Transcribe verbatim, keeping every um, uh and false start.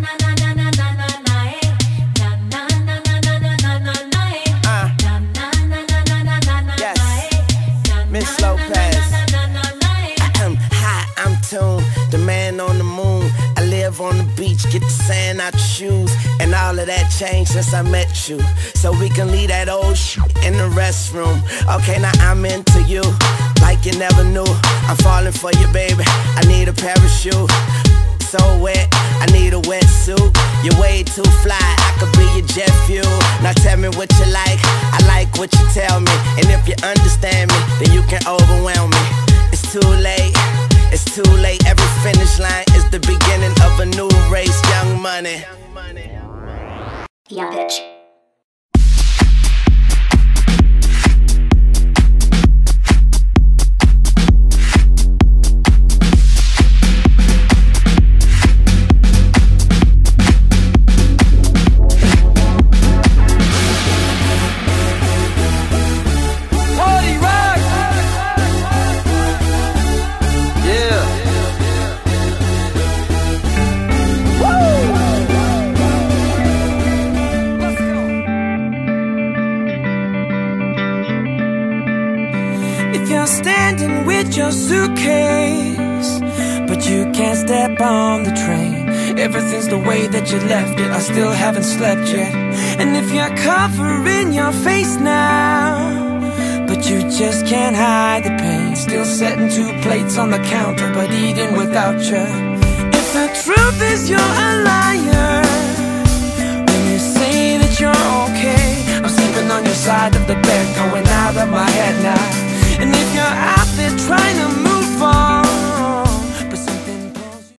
Miss Lopez. I'm high, I'm tuned, the man on the moon. I live on the beach, get the sand out your shoes. And all of that changed since I met you. So we can leave that old shit in the restroom. Okay, now I'm into you, like you never knew. I'm falling for you, baby, I need a parachute. So wet, I need a wetsuit. You're way too fly, I could be your jet fuel. Now tell me what you like, I like what you tell me. And if you understand me, then you can overwhelm me. It's too late, it's too late. Every finish line is the beginning of a new race. Young Money. Yeah, bitch. You're standing with your suitcase, but you can't step on the train. Everything's the way that you left it, I still haven't slept yet. And if you're covering your face now, but you just can't hide the pain, still setting two plates on the counter, but eating without you. If the truth is you're a liar when you say that you're okay, I'm sleeping on your side of the bed, going out of my head now. And if you're out there trying to move